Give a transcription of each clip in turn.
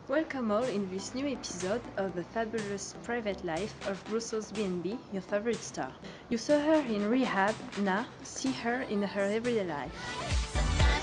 Welcome all in this new episode of the fabulous private life of Brussels B&B, your favorite star. You saw her in rehab, now see her in her everyday life.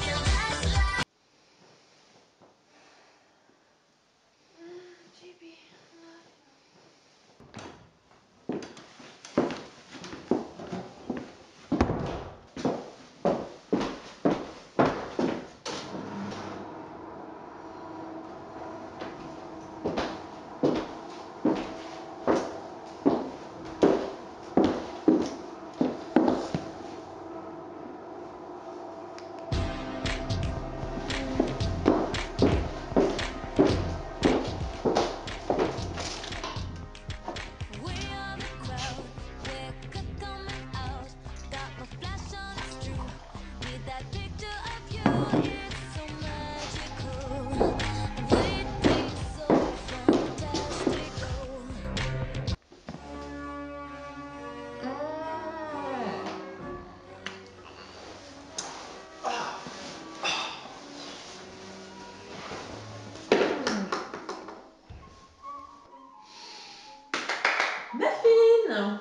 Muffin!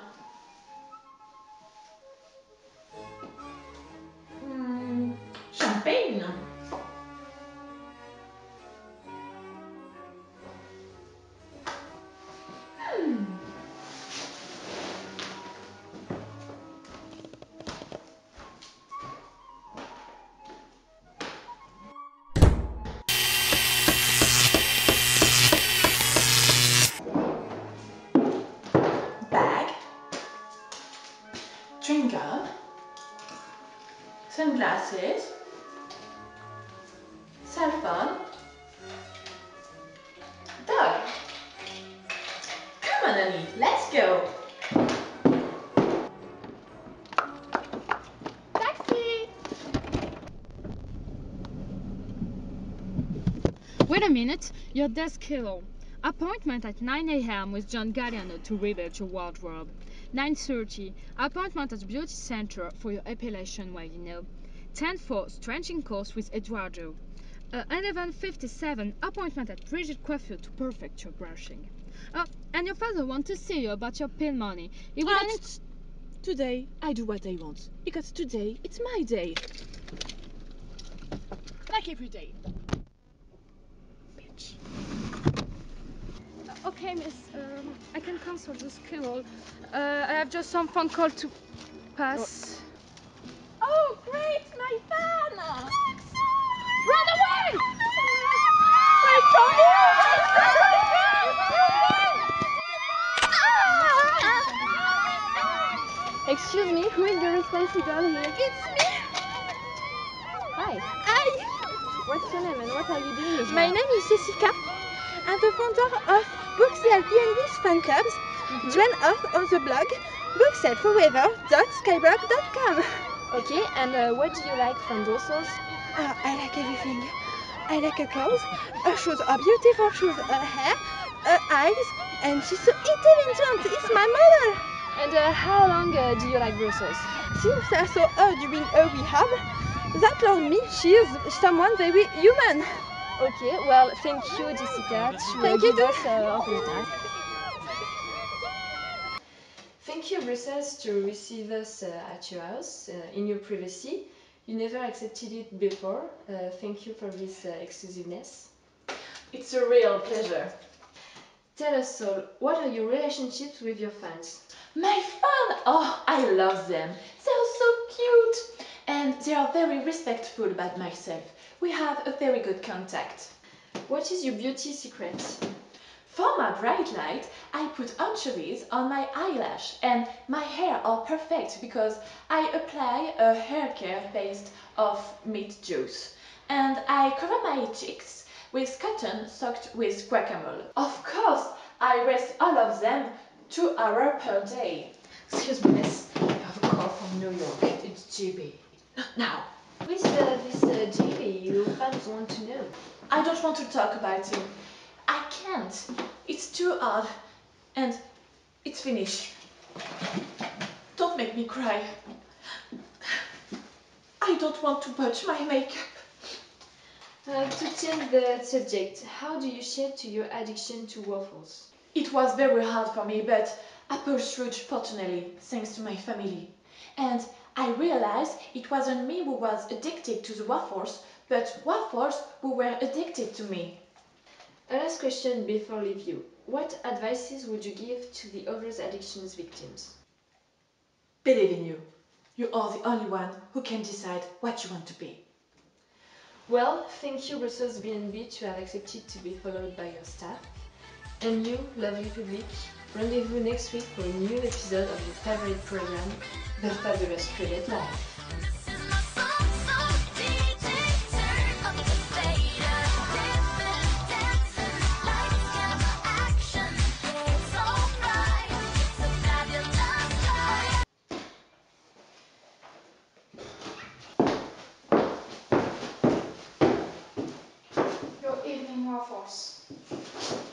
Champagne! Bag, chewing gum, sunglasses, cell phone, dog. Come on, Annie, let's go. Taxi! Wait a minute, your desk hello. Appointment at 9 a.m. with John Galliano to rebuild your wardrobe. 9:30, appointment at Beauty Center for your epilation while you know. 10:04, stretching course with Eduardo. 11:57, appointment at Brigitte Coiffure to perfect your brushing. And your father wants to see you about your pill money. He will Today I do what I want, because today it's my day. Like every day. Bitch. Okay, miss, I can cancel this call. I have just some phone call to pass. Oh, great, my fan! Run away! Wait for me! Excuse me, who is the responsible here? It's me! Hi, Hi! what's your name and what are you doing here? My name is Jessica. I'm the founder of Booksell B&B's fan clubs. Join us on the blog booksellforever.skyblog.com. Okay, and what do you like from Brussels? I like everything. I like her clothes, her shoes are beautiful shoes, her hair, her eyes, and she's so intelligent. It's my mother. And how long do you like Brussels? Since I saw her during her rehab, that told me she is someone very human. Okay, well, thank you, Jessica, to Thank you give too. us of your time. Thank you, Brussels, to receive us at your house in your privacy. You never accepted it before. Thank you for this exclusiveness. It's a real pleasure. Tell us all, what are your relationships with your fans? My fan! Oh, I love them. They're so cute. And they are very respectful about myself. We have a very good contact. What is your beauty secret? For my bright light, I put anchovies on my eyelash and my hair are perfect because I apply a hair care based off meat juice. And I cover my cheeks with cotton soaked with guacamole. Of course, I rest all of them 2 hours per day. Excuse me, miss. I have a call from New York. It's GB. Not now. Who is this JB your fans want to know? I don't want to talk about him. I can't. It's too hard. And it's finished. Don't make me cry. I don't want to touch my makeup. To change the subject, how do you shape to your addiction to waffles? It was very hard for me, but I pursued fortunately, thanks to my family. And I realized it wasn't me who was addicted to the waffles, but waffles who were addicted to me. A last question before leave you. What advices would you give to the other addictions victims? Believe in you. You are the only one who can decide what you want to be. Well, thank you Brussels BNB to have accepted to be followed by your staff. And you, lovely public, rendezvous next week for a new episode of your favorite program, The Fabulous Private Life. Your evening waffles.